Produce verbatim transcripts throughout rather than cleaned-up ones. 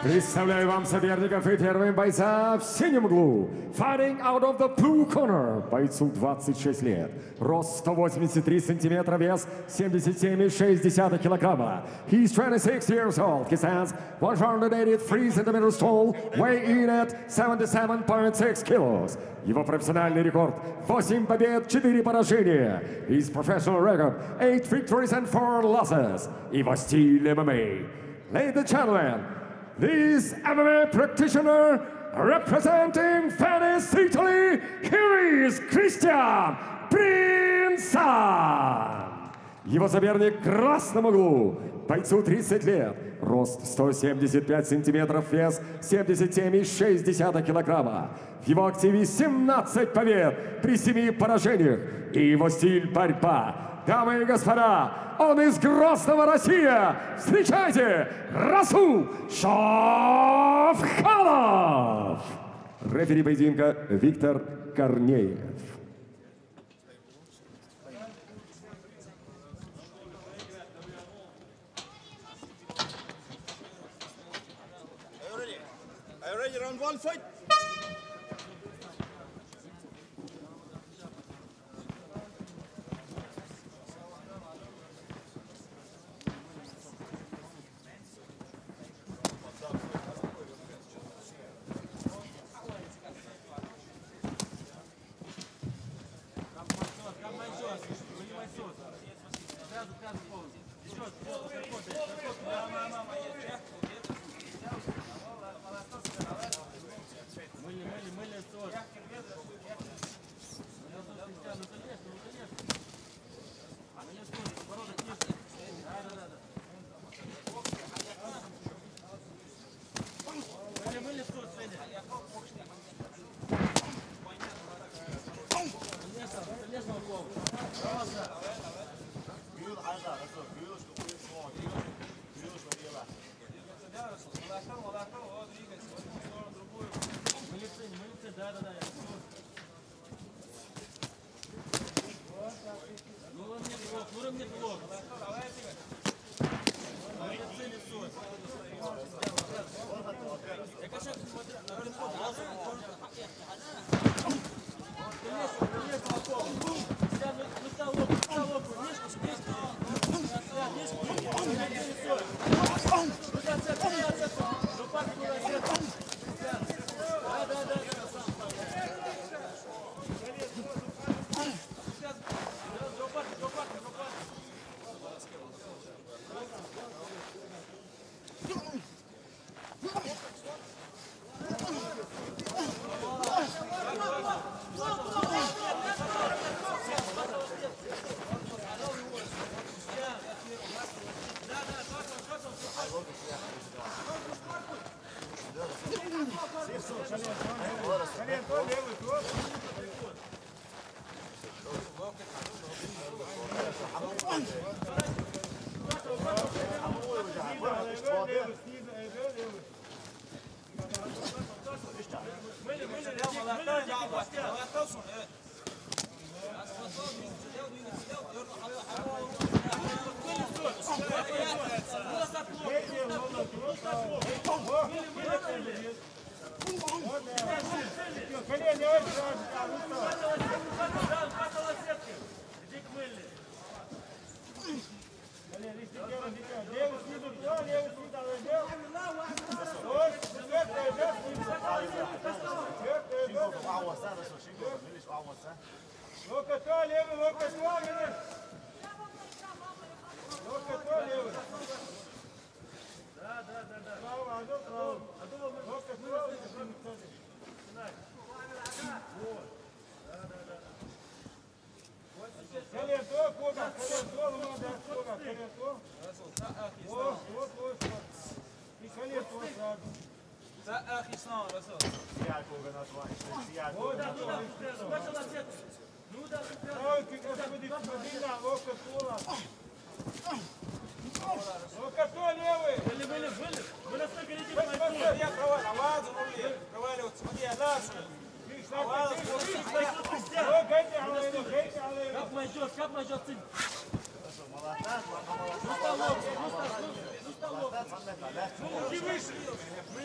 Представляю вам соперников и первым бойца в синем углу. Fighting out of the blue corner. Бойцу двадцать шесть лет. Рост сто восемьдесят три сантиметра, вес семьдесят семь и шесть десятых килограмма. He's twenty-six years old. He stands one hundred eighty-three centimeters tall, weigh in at seventy-seven point six kilos. Его профессиональный рекорд – восемь побед, четыре поражения. His professional record – eight victories and four losses. Его стиль эм эм а. Ladies and gentlemen, this эм эм а practitioner representing Venice, Italy, here is Christian Prinsan. Его соперник в красном углу, бойцу тридцать лет, рост сто семьдесят пять сантиметров, вес семьдесят семь и шесть десятых килограмма. В его активе семнадцать побед при семи поражениях и его стиль борьба. Дамы и господа, он из Грозного, Россия. Встречайте, Расул Шавханов! Рефери поединка Виктор Корнеев. Are you ready? Round one, fight! Руки выше!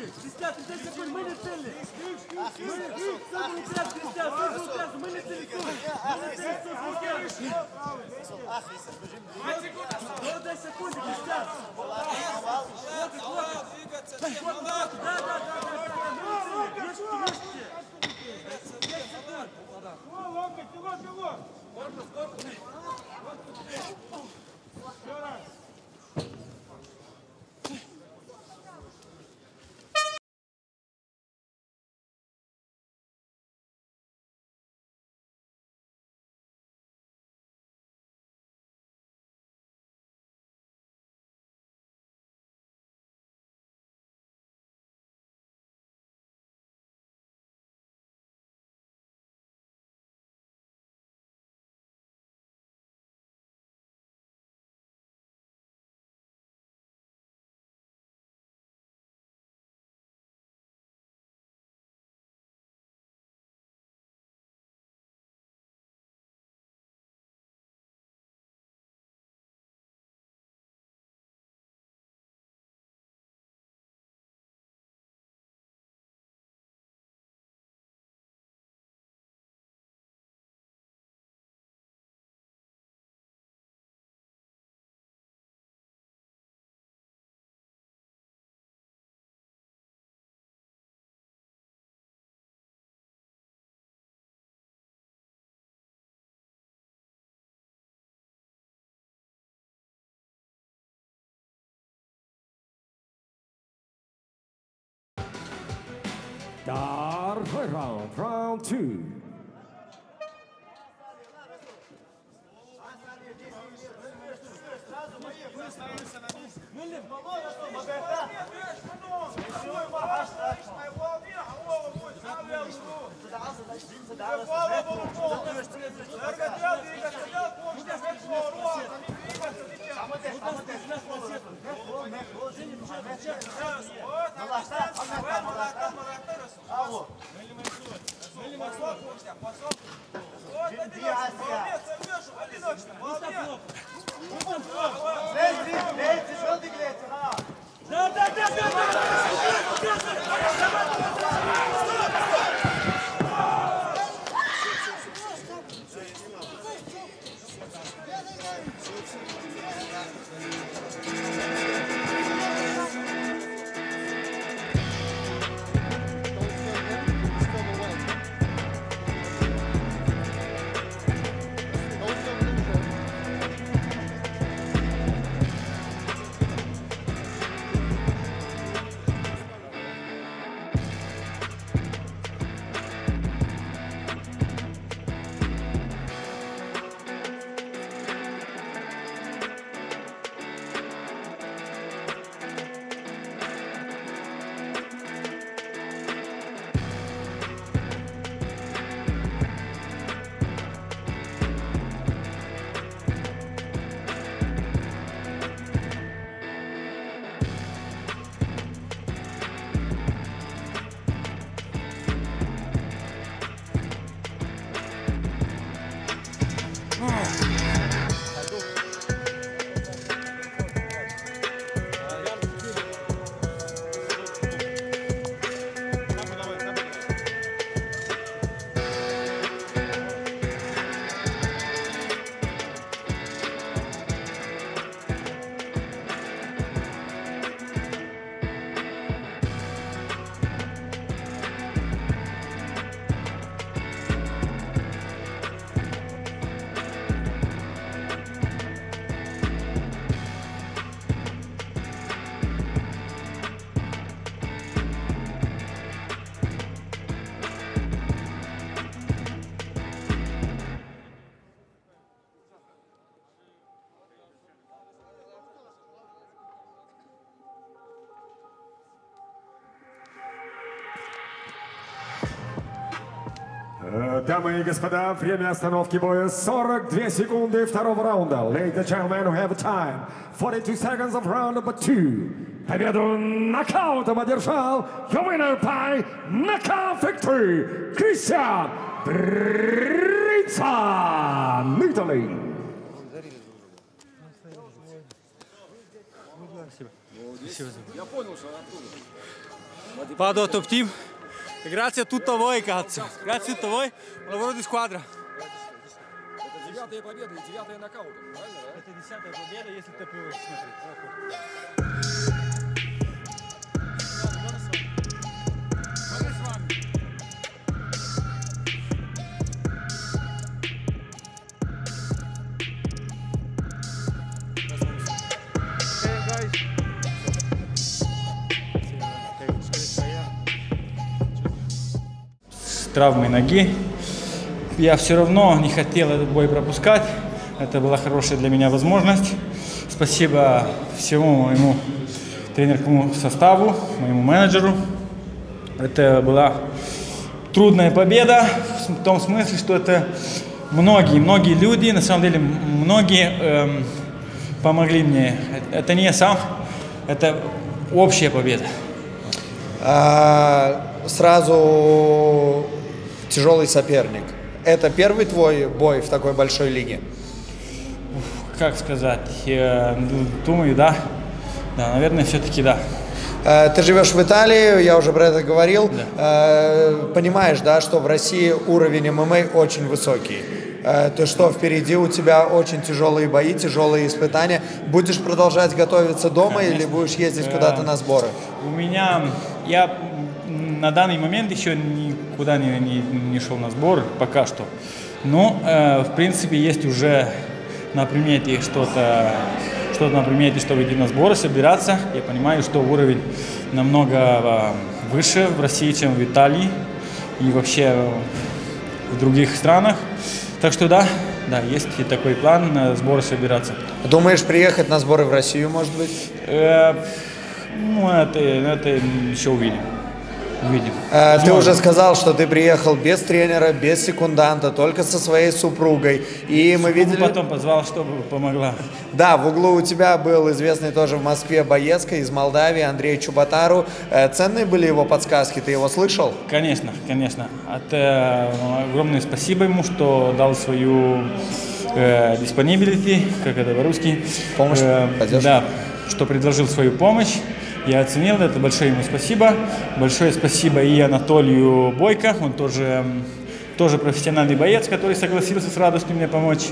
секунды! Кристиан, тридцать секунд, мы не цели! Мы сразу упрям, Кристиан, сразу упрям, мы не цели! двадцать секунд, Кристиан! Да, да, да, да, Start round, round two. Да, да, да, да, Дамы и господа, время остановки боя сорок две секунды второго раунда. Ladies and gentlemen, who have a time, forty-two seconds of round number two. Победу нокаутом одержал your winner by knockout victory, Christian Drizan, Italy. Спасибо. Спасибо. Я понял, что оттуда. Vado top team. Grazie a tutta voi, cazzo. Grazie a tutta voi. Un lavoro di squadra. Это девятая победа и девятая нокаут, правильно, да? Это десятая победа, если ты смотри. С травмой ноги я все равно не хотел этот бой пропускать. Это была хорошая для меня возможность. Спасибо всему моему тренерскому составу, моему менеджеру. Это была трудная победа в том смысле, что это многие, многие люди, на самом деле многие эм, помогли мне. Это не я сам, это общая победа. А, сразу тяжелый соперник. Это первый твой бой в такой большой лиге? Как сказать? Я думаю, да. Да, наверное, все-таки да. Ты живешь в Италии, я уже про это говорил. Да. Понимаешь, да, что в России уровень эм эм а очень высокий. Ты что, впереди у тебя очень тяжелые бои, тяжелые испытания. Будешь продолжать готовиться дома, конечно, или будешь ездить куда-то на сборы? У меня, я на данный момент еще никуда не, не, не шел на сбор, пока что. Но, э, в принципе, есть уже на примете что-то, что-то на примете, чтобы идти на сборы, собираться. Я понимаю, что уровень намного выше в России, чем в Италии и вообще в других странах. Так что да, да, есть и такой план на сборы собираться. Думаешь приехать на сборы в Россию, может быть? Э, ну, это, это еще увидим. Увидим. Э, ты уже сказал, что ты приехал без тренера, без секунданта, только со своей супругой. И мы видели... Потом позвал, чтобы помогла. Да, в углу у тебя был известный тоже в Москве боец из Молдавии Андрей Чубатару. Э, ценные были его подсказки, ты его слышал? Конечно, конечно. Это огромное спасибо ему, что дал свою э, disponibility, как это по-русски. Помощь, э, поддержку. Да, что предложил свою помощь. Я оценил это, большое ему спасибо. Большое спасибо и Анатолию Бойко, он тоже, тоже профессиональный боец, который согласился с радостью мне помочь.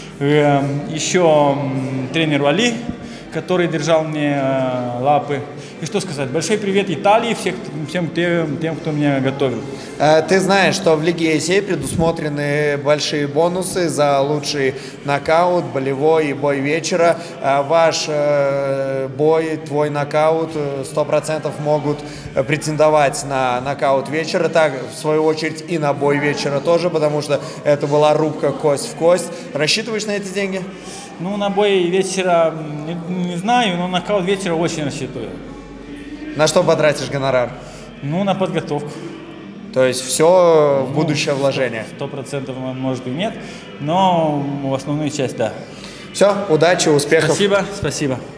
Еще тренеру Али, который держал мне лапы. И что сказать, большой привет Италии, всех, всем тем, тем, кто меня готовил. Ты знаешь, что в Лиге Есей предусмотрены большие бонусы за лучший нокаут, болевой и бой вечера. Ваш бой, твой нокаут сто процентов могут претендовать на нокаут вечера. Так, в свою очередь, и на бой вечера тоже, потому что это была рубка кость в кость. Рассчитываешь на эти деньги? Ну, на бой вечера не, не знаю, но нокаут вечера очень рассчитываю. На что потратишь гонорар? Ну, на подготовку. То есть все в будущее вложение? Сто процентов, может, и нет, но в основную часть, да. Все, удачи, успехов. Спасибо, спасибо.